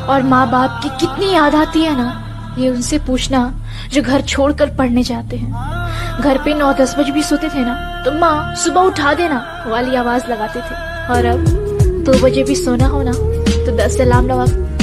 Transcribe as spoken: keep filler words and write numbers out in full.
और माँ बाप की कितनी याद आती है ना, ये उनसे पूछना जो घर छोड़कर पढ़ने जाते हैं। घर पे नौ दस बजे भी सोते थे ना तो माँ सुबह उठा देना वाली आवाज लगाते थे, और अब दो बजे भी सोना हो ना तो दस अलार्म लगा